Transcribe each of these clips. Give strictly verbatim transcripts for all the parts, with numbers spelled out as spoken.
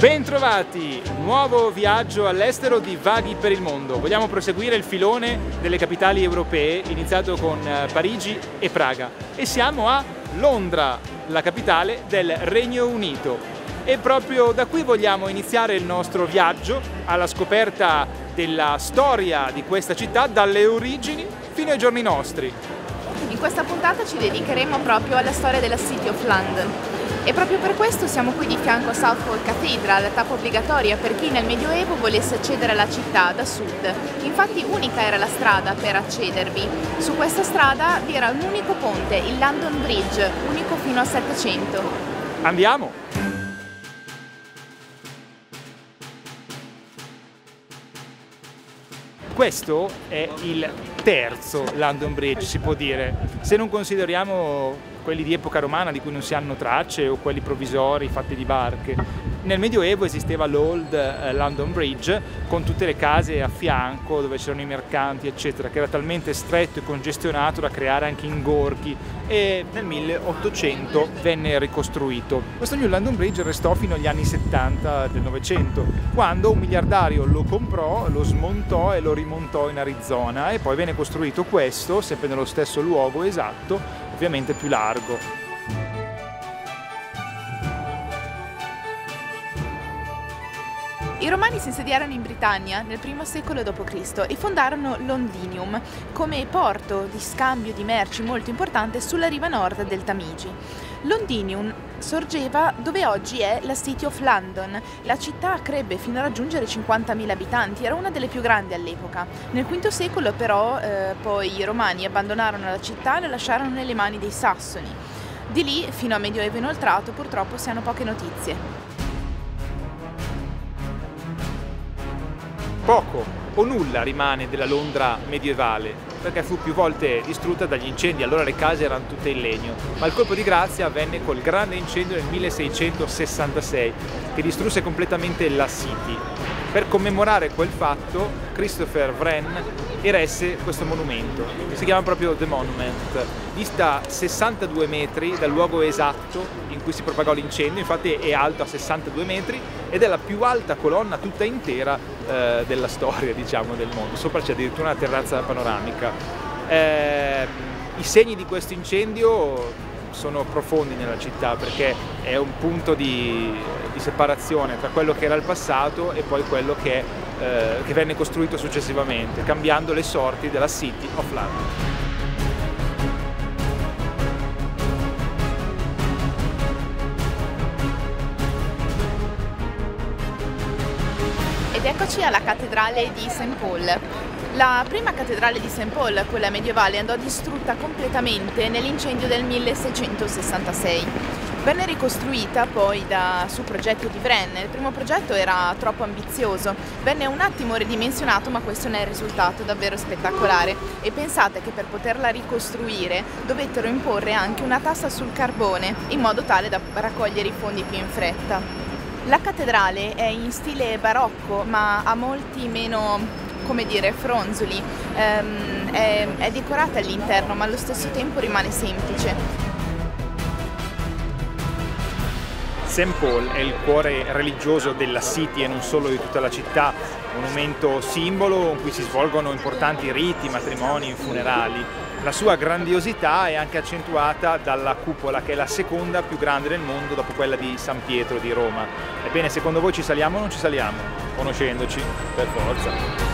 Bentrovati! Nuovo viaggio all'estero di Vaghi per il mondo. Vogliamo proseguire il filone delle capitali europee, iniziato con Parigi e Praga. E siamo a Londra, la capitale del Regno Unito. E proprio da qui vogliamo iniziare il nostro viaggio alla scoperta della storia di questa città, dalle origini fino ai giorni nostri. In questa puntata ci dedicheremo proprio alla storia della City of London. E proprio per questo siamo qui di fianco a Southall Cathedral, tappa obbligatoria per chi nel Medioevo volesse accedere alla città da sud. Infatti unica era la strada per accedervi. Su questa strada vi era un unico ponte, il London Bridge, unico fino al Settecento. Andiamo! Questo è il terzo London Bridge, si può dire, se non consideriamo quelli di epoca romana di cui non si hanno tracce o quelli provvisori fatti di barche. Nel Medioevo esisteva l'Old London Bridge con tutte le case a fianco dove c'erano i mercanti eccetera, che era talmente stretto e congestionato da creare anche ingorghi, e nel milleottocento venne ricostruito. Questo New London Bridge restò fino agli anni settanta del Novecento, quando un miliardario lo comprò, lo smontò e lo rimontò in Arizona, e poi venne costruito questo, sempre nello stesso luogo esatto, ovviamente più largo. I Romani si insediarono in Britannia nel primo secolo dopo Cristo e fondarono Londinium come porto di scambio di merci molto importante sulla riva nord del Tamigi. Londinium sorgeva dove oggi è la City of London. La città crebbe fino a raggiungere cinquantamila abitanti, era una delle più grandi all'epoca. Nel quinto secolo però eh, poi i Romani abbandonarono la città e la lasciarono nelle mani dei Sassoni. Di lì, fino a Medioevo inoltrato, purtroppo si hanno poche notizie. Poco o nulla rimane della Londra medievale, perché fu più volte distrutta dagli incendi, allora le case erano tutte in legno, ma il colpo di grazia avvenne col grande incendio del milleseicentosessantasei, che distrusse completamente la City. Per commemorare quel fatto, Christopher Wren eresse questo monumento, che si chiama proprio The Monument. Dista sessantadue metri dal luogo esatto in cui si propagò l'incendio, infatti è alto a sessantadue metri ed è la più alta colonna tutta intera eh, della storia, diciamo, del mondo. Sopra c'è addirittura una terrazza panoramica. Eh, I segni di questo incendio sono profondi nella città, perché è un punto di, di separazione tra quello che era il passato e poi quello che, eh, che venne costruito successivamente, cambiando le sorti della City of London. Ed eccoci alla cattedrale di Saint Paul. La prima cattedrale di Saint Paul, quella medievale, andò distrutta completamente nell'incendio del milleseicentosessantasei. Venne ricostruita poi da, su progetto di Wren. Il primo progetto era troppo ambizioso, venne un attimo ridimensionato, ma questo ne è il risultato davvero spettacolare. E pensate che per poterla ricostruire dovettero imporre anche una tassa sul carbone, in modo tale da raccogliere i fondi più in fretta. La cattedrale è in stile barocco, ma ha molti meno, come dire, fronzoli, ehm, è, è decorata all'interno, ma allo stesso tempo rimane semplice. Saint Paul è il cuore religioso della City e non solo di tutta la città, monumento simbolo in cui si svolgono importanti riti, matrimoni e funerali. La sua grandiosità è anche accentuata dalla cupola, che è la seconda più grande del mondo dopo quella di San Pietro di Roma. Ebbene, secondo voi ci saliamo o non ci saliamo? Conoscendoci, per forza.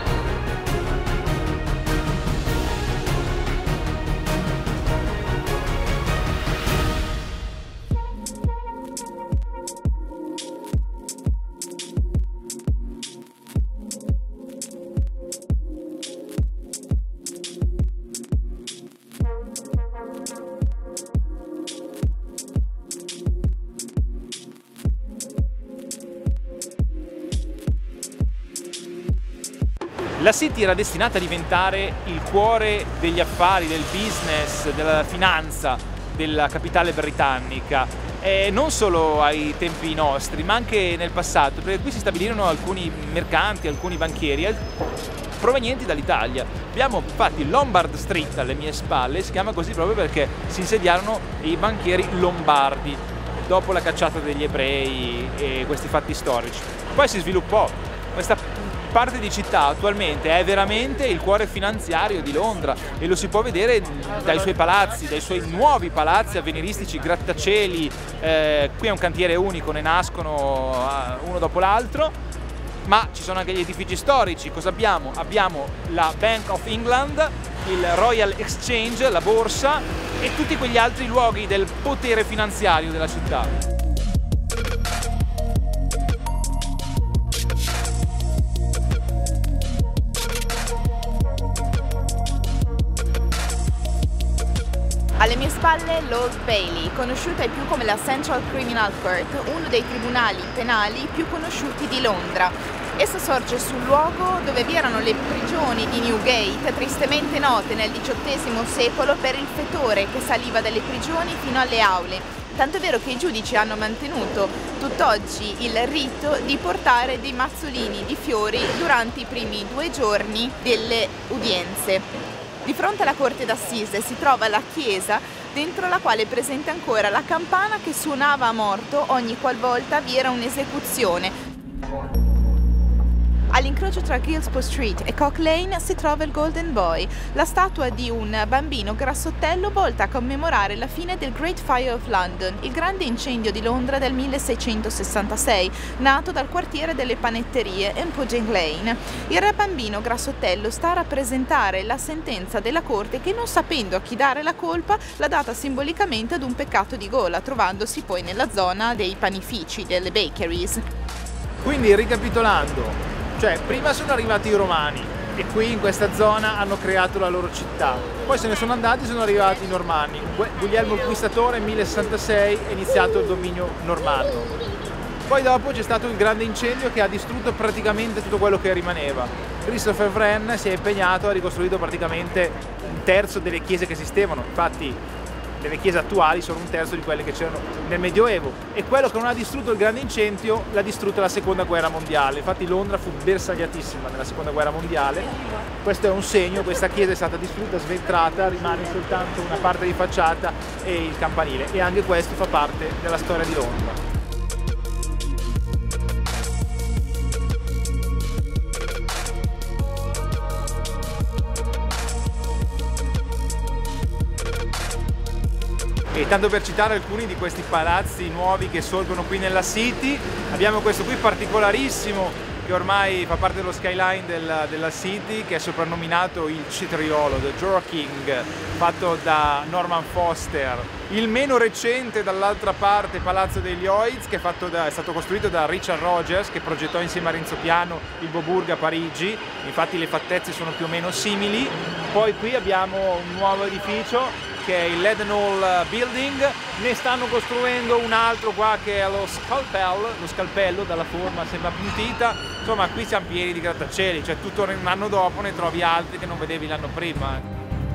La City era destinata a diventare il cuore degli affari, del business, della finanza della capitale britannica, e non solo ai tempi nostri, ma anche nel passato, perché qui si stabilirono alcuni mercanti, alcuni banchieri provenienti dall'Italia. Abbiamo infatti Lombard Street alle mie spalle, si chiama così proprio perché si insediarono i banchieri lombardi. dopo la cacciata degli ebrei e questi fatti storici. Poi si sviluppò. Questa parte di città attualmente è veramente il cuore finanziario di Londra e lo si può vedere dai suoi palazzi, dai suoi nuovi palazzi avveniristici, grattacieli. Eh, qui è un cantiere unico, ne nascono uno dopo l'altro. Ma ci sono anche gli edifici storici. Cosa abbiamo? Abbiamo la Bank of England, il Royal Exchange, la borsa e tutti quegli altri luoghi del potere finanziario della città. Alle mie spalle l'Old Bailey, conosciuta ai più come la Central Criminal Court, uno dei tribunali penali più conosciuti di Londra. Essa sorge sul luogo dove vi erano le prigioni di Newgate, tristemente note nel diciottesimo secolo per il fetore che saliva dalle prigioni fino alle aule. Tanto è vero che i giudici hanno mantenuto tutt'oggi il rito di portare dei mazzolini di fiori durante i primi due giorni delle udienze. Di fronte alla corte d'assise si trova la chiesa, dentro la quale è presente ancora la campana che suonava a morto ogni qualvolta vi era un'esecuzione. All'incrocio tra Gilespow Street e Cock Lane si trova il Golden Boy, la statua di un bambino grassottello volta a commemorare la fine del Great Fire of London, il grande incendio di Londra del milleseicentosessantasei, nato dal quartiere delle panetterie in Pudding Lane. Il re bambino grassottello sta a rappresentare la sentenza della corte che, non sapendo a chi dare la colpa, l'ha data simbolicamente ad un peccato di gola, trovandosi poi nella zona dei panifici, delle bakeries. Quindi, ricapitolando, cioè, prima sono arrivati i Romani e qui in questa zona hanno creato la loro città. Poi se ne sono andati e sono arrivati i Normanni. Guglielmo il Conquistatore nel millesessantasei è iniziato il dominio normanno. Poi dopo c'è stato il grande incendio che ha distrutto praticamente tutto quello che rimaneva. Christopher Wren si è impegnato, ha ricostruito praticamente un terzo delle chiese che esistevano. Infatti le chiese attuali sono un terzo di quelle che c'erano nel Medioevo, e quello che non ha distrutto il grande incendio l'ha distrutta la seconda guerra mondiale. Infatti Londra fu bersagliatissima nella seconda guerra mondiale. Questo è un segno, questa chiesa è stata distrutta, sventrata, rimane soltanto una parte di facciata e il campanile, e anche questo fa parte della storia di Londra. E tanto per citare alcuni di questi palazzi nuovi che sorgono qui nella City, abbiamo questo qui particolarissimo che ormai fa parte dello skyline della, della City, che è soprannominato il cetriolo, The Juror King, fatto da Norman Foster. Il meno recente dall'altra parte, Palazzo degli Lloyds, che è, fatto da, è stato costruito da Richard Rogers, che progettò insieme a Renzo Piano il Beaubourg a Parigi. Infatti le fattezze sono più o meno simili. Poi qui abbiamo un nuovo edificio che è il Leadenhall Building, ne stanno costruendo un altro qua che è lo Scalpel, lo scalpello, dalla forma sembra appuntita. Insomma, qui siamo pieni di grattacieli, cioè tutto un anno dopo ne trovi altri che non vedevi l'anno prima.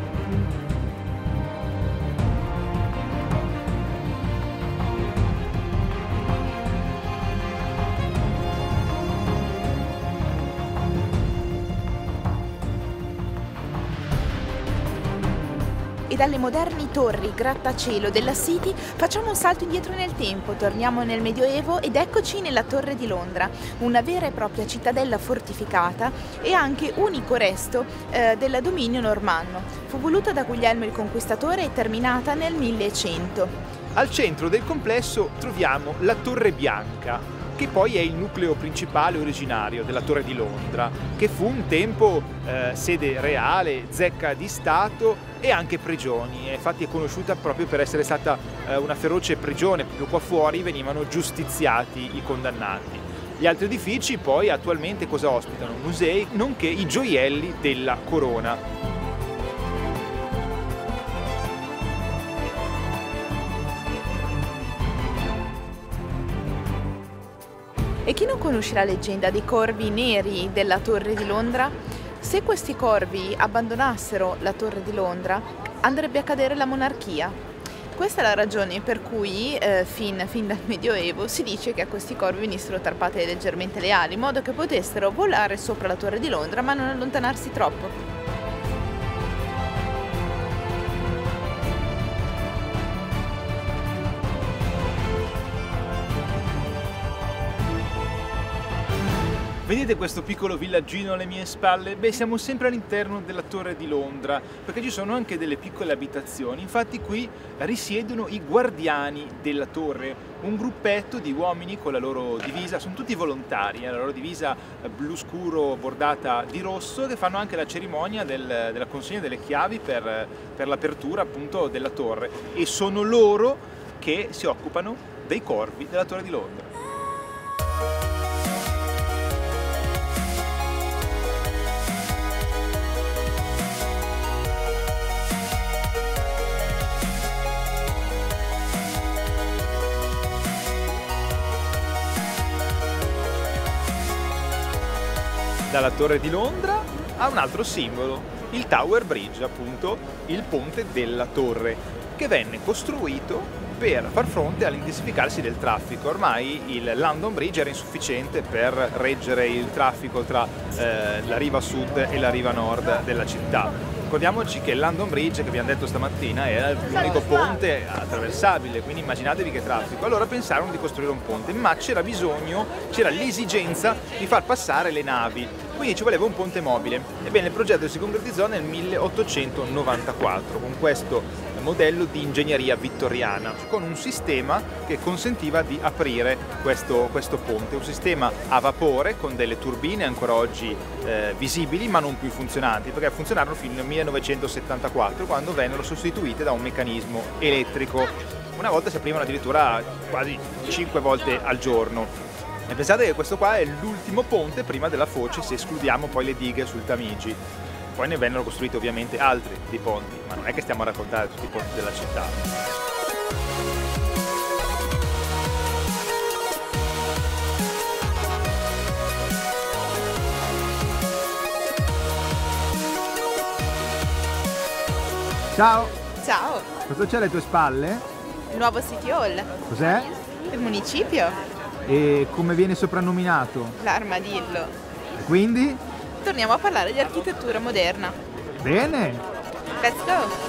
E dalle moderni torri grattacielo della City facciamo un salto indietro nel tempo, torniamo nel Medioevo ed eccoci nella Torre di Londra, una vera e propria cittadella fortificata e anche unico resto eh, del dominio normanno. Fu voluta da Guglielmo il Conquistatore e terminata nel millecento. Al centro del complesso troviamo la Torre Bianca, che poi è il nucleo principale originario della Torre di Londra, che fu un tempo eh, sede reale, zecca di Stato e anche prigioni. Infatti è conosciuta proprio per essere stata eh, una feroce prigione, proprio qua fuori venivano giustiziati i condannati. Gli altri edifici poi attualmente cosa ospitano? Musei, nonché i gioielli della corona. E chi non conosce la leggenda dei corvi neri della Torre di Londra? Se questi corvi abbandonassero la Torre di Londra, andrebbe a cadere la monarchia. Questa è la ragione per cui eh, fin, fin dal Medioevo si dice che a questi corvi venissero tarpate leggermente le ali, in modo che potessero volare sopra la Torre di Londra ma non allontanarsi troppo. Vedete questo piccolo villaggino alle mie spalle? Beh, siamo sempre all'interno della Torre di Londra, perché ci sono anche delle piccole abitazioni. Infatti qui risiedono i guardiani della torre, un gruppetto di uomini con la loro divisa, sono tutti volontari, eh, la loro divisa blu scuro bordata di rosso, che fanno anche la cerimonia del, della consegna delle chiavi per, per l'apertura appunto della torre, e sono loro che si occupano dei corvi della Torre di Londra. Dalla Torre di Londra a un altro simbolo, il Tower Bridge, appunto il ponte della torre, che venne costruito per far fronte all'intensificarsi del traffico. Ormai il London Bridge era insufficiente per reggere il traffico tra eh, la riva sud e la riva nord della città. Ricordiamoci che il London Bridge, che abbiamo detto stamattina, era l'unico ponte attraversabile, quindi immaginatevi che traffico. Allora pensarono di costruire un ponte, ma c'era bisogno, c'era l'esigenza di far passare le navi, quindi ci voleva un ponte mobile. Ebbene, il progetto si concretizzò nel milleottocentonovantaquattro con questo modello di ingegneria vittoriana, con un sistema che consentiva di aprire questo, questo ponte, un sistema a vapore con delle turbine ancora oggi eh, visibili ma non più funzionanti, perché funzionarono fino al millenovecentosettantaquattro, quando vennero sostituite da un meccanismo elettrico. Una volta si aprivano addirittura quasi cinque volte al giorno. E pensate che questo qua è l'ultimo ponte prima della foce, se escludiamo poi le dighe sul Tamigi. Poi ne vennero costruiti ovviamente altri di ponti, ma non è che stiamo a raccontare tutti i ponti della città. Ciao! Ciao! Cosa c'è alle tue spalle? Il nuovo City Hall. Cos'è? Il municipio. E come viene soprannominato? L'armadillo. E quindi? Torniamo a parlare di architettura moderna. Bene! Let's go!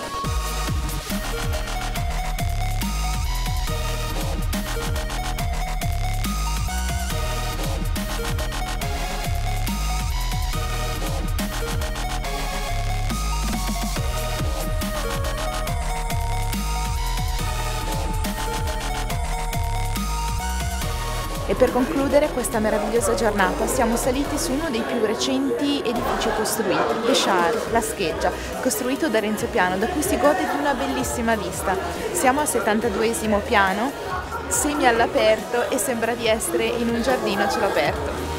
E per concludere questa meravigliosa giornata siamo saliti su uno dei più recenti edifici costruiti, The Shard, la scheggia, costruito da Renzo Piano, da cui si gode di una bellissima vista. Siamo al settantaduesimo piano, semi all'aperto, e sembra di essere in un giardino a cielo aperto.